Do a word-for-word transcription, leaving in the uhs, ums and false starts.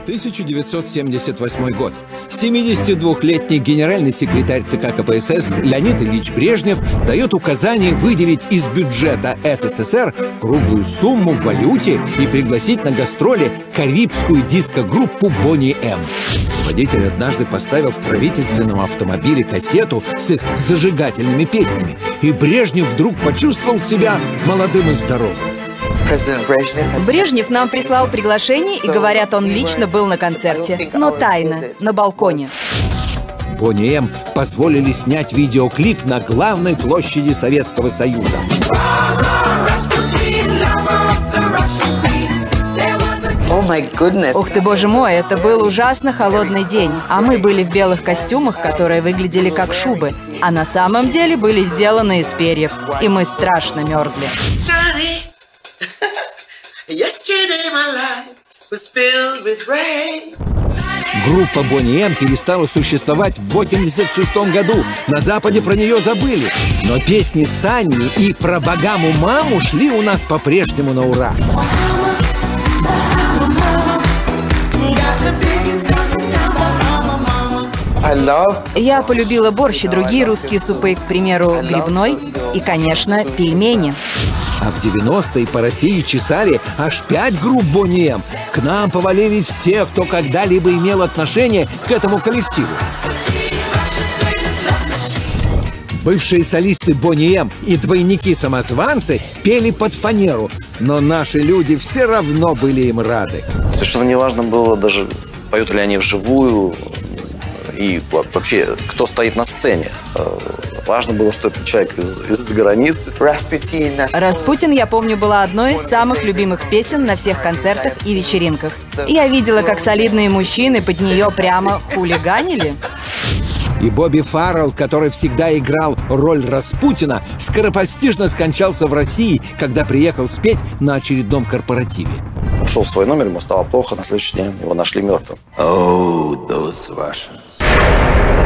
тысяча девятьсот семьдесят восьмой год. семидесятидвухлетний генеральный секретарь ЦК КПСС Леонид Ильич Брежнев дает указание выделить из бюджета СССР круглую сумму в валюте и пригласить на гастроли карибскую диско-группу Boney M. Водитель однажды поставил в правительственном автомобиле кассету с их зажигательными песнями, и Брежнев вдруг почувствовал себя молодым и здоровым. Брежнев нам прислал приглашение, и, говорят, он лично был на концерте, но тайно, на балконе. Boney M позволили снять видеоклип на главной площади Советского Союза. Ух ты, боже мой, это был ужасно холодный день, а мы были в белых костюмах, которые выглядели как шубы, а на самом деле были сделаны из перьев, и мы страшно мерзли. Группа Boney M перестала существовать в восемьдесят шестом году. На Западе про нее забыли. Но песни Санни и про богаму маму шли у нас по-прежнему на ура. Я полюбила борщ и другие русские супы, к примеру, грибной и, конечно, пельмени. А в девяностые по России чесали аж пять групп Boney M. К нам повалили все, кто когда-либо имел отношение к этому коллективу. Бывшие солисты Boney M и двойники-самозванцы пели под фанеру, но наши люди все равно были им рады. Совершенно неважно было даже, поют ли они вживую, и вообще, кто стоит на сцене. Важно было, что это человек из, из границы. «Распутин», я помню, была одной из самых любимых песен на всех концертах и вечеринках. Я видела, как солидные мужчины под нее прямо хулиганили. И Бобби Фаррелл, который всегда играл роль Распутина, скоропостижно скончался в России, когда приехал спеть на очередном корпоративе. Ушел в свой номер, ему стало плохо, на следующий день его нашли мертвым. Oh, those Russians.